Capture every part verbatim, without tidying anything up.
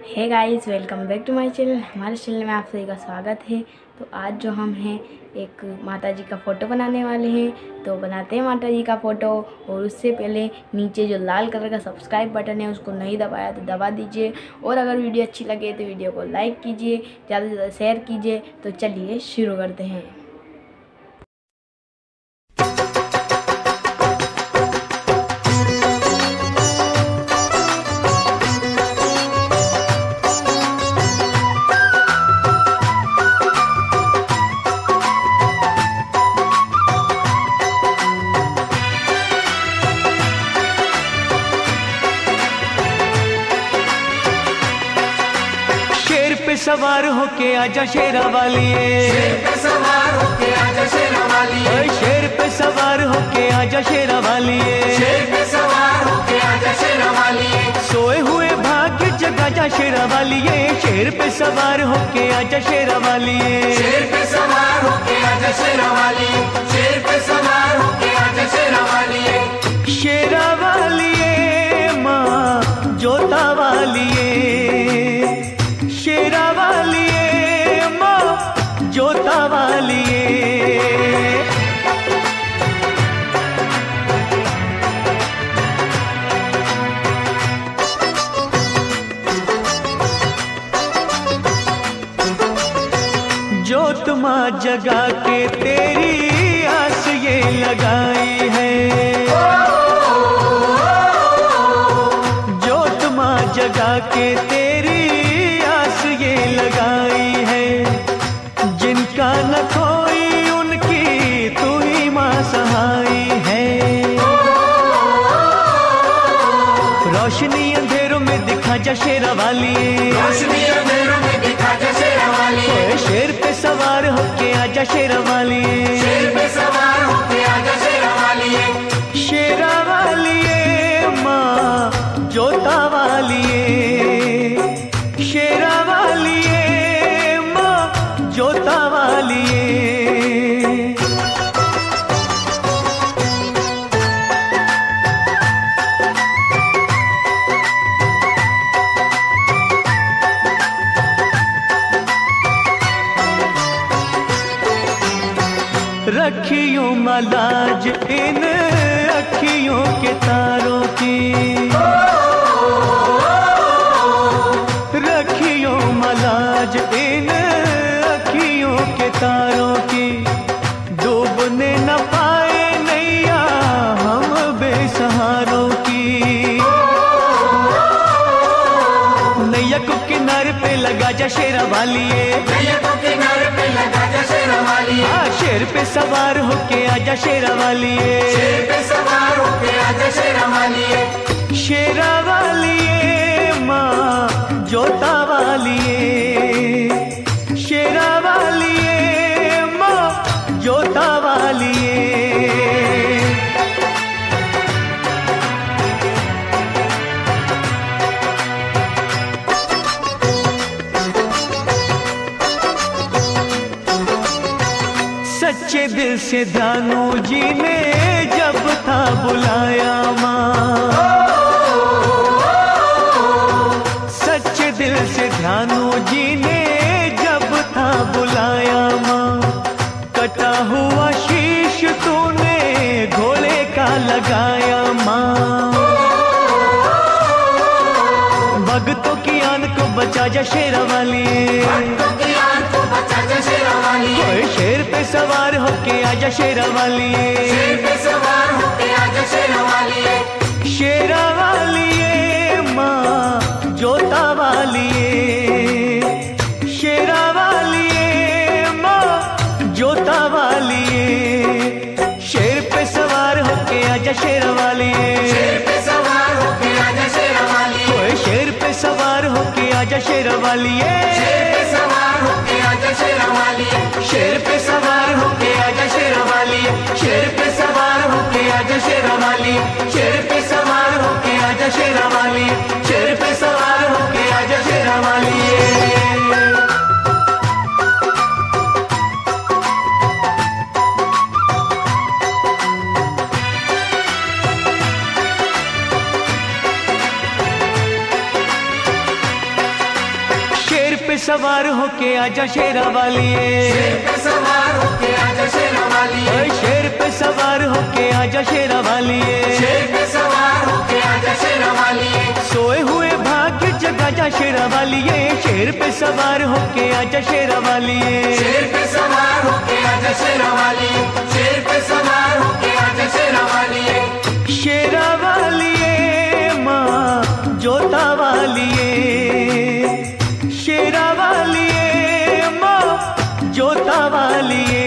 Hey guys, welcome back to my channel. हमारे channel में आप सभी का स्वागत है। तो आज जो हम हैं एक माता जी का फ़ोटो बनाने वाले हैं। तो बनाते हैं माता जी का फ़ोटो, और उससे पहले नीचे जो लाल कलर का सब्सक्राइब बटन है उसको नहीं दबाया तो दबा दीजिए, और अगर वीडियो अच्छी लगे तो वीडियो को लाइक कीजिए, ज़्यादा से ज़्यादा शेयर कीजिए। तो चलिए शुरू करते हैं। सवार होके आजा शेरा वालिए, शेर पे सवार होके आजा शेरा वालिए, शेर पे सवार होके आजा शेरा वालिए, शेर पे सवार होके आजा शेरा वालिए, सोए हुए भाग्य जगा जा शेरा वालिए, शेर पे सवार होके आजा शेरा वालिए, शेर पे सवार होके आजा शेरा वालिए, शेर पे सवार होके आजा शेरा वालिए, शेरा वालिए माँ जोता वालिए, शेरा वालिए माँ जोता वालिए। जोत माँ जगा के तेरी आस ये लगाई है, जोत माँ जगा के तेरी ये लगाई है, जिनका न कोई उनकी तू ही माँ सहाई है। रोशनी अंधेरों में दिखा जा शेरा वालिए, रोशनी अंधेरों में दिखा जा शेरा वालिए, शेर पे सवार होके आजा शेरा वालिए, शेर पे सवार होके आजा शेरा वालिए, शेरा वालिए माँ जोता वालिए, शेरा वालिए माँ जोता वालिए। रखियों मलाज इन अखियों के तारों की, रखियों मलाज इन अखियों के तारों की, डूबने न पाए नैया हम बेसहारों की, नैया को किनारे पे लगा जा शेरा वालिए, नैया को किनारे पे लगा जा शेरा वालिए, हाँ शेर पे सवार होके आजा शेरा वालिए, शेर पे सवार होके आजा शेरा वालिए, शेरा वालिए माँ जोता वालिए, शेरा वालिए माँ जोता वालिए। सच्चे दिल से दानू जी ने जब था बुलाया माँ, सच्चे दिल से ध्यानू जी ने जब था बुलाया माँ, कटा हुआ शीश तूने घोड़े का लगाया माँ, भक्तों की आन को बचा जा शेरा वालिए, भक्तों की आन को बचा जा शेरा वालिए, शेर पे सवार होके आजा शेरा वालिए, शेर पे सवार होके आजा शेरा वालिए, शेरा वालिए माँ जोता वालिए, शेरा वालिए माँ जोता वालिए, शेर पे सवार होके आजा शेरा वालिए, शेर पे सवार होके आजा शेरा वालिए, शेर पे सवार होके आजा शेरा वालिए, शेर पे सवार होके आजा शेरा वालिए, शेर पे सवार होके आजा शेरा वालिए, शेर पे सवार होके आजा शेरा वालिए, शेर पे सवार होके आजा शेरा वालिए, शेर पे सवार होके आजा शेरा वालिए। पे सवार होके आजा शेरा वालिए, शेर पे सवार होके आजा शेरा वालिए, ओए शेर पे सवार होके आजा शेरा वालिए, शेर पे सवार होके आजा शेरा वालिए, सोए हुए भाग्य जगा जा शेरा वालिए, शेर पे सवार होके आजा शेरा वालिए, शेर पे सवार होके आजा शेरा वालिए, शेर पे सवार होके आजा शेरा वालिए, शेरा वालिए माँ जोता वालिए, शेरा वालिए माँ जोता वालिए।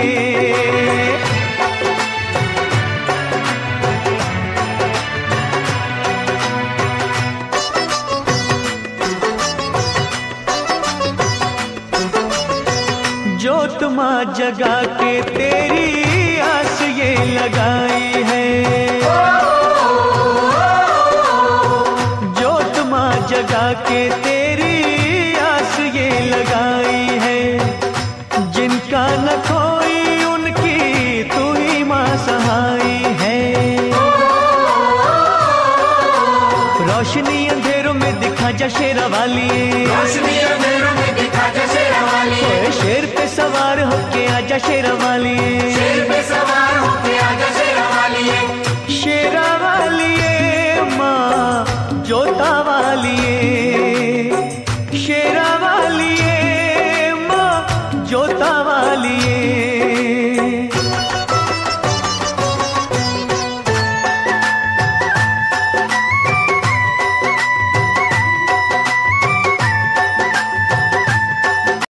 जोत माँ जगा के तेरी आस ये लगाई है, जोत माँ जगा के तेरी आस ये लगाई है, जिनका न कोई उनकी तू ही माँ सहाई है। रोशनी अंधेरों में दिखा जा शेरा वालिए, रोशनी अंधेरों में दिखा जा शेरा वालिए, ओए शेर पे सवार होके आजा शेरा वालिए, शेर पे सवार होके आजा शेरा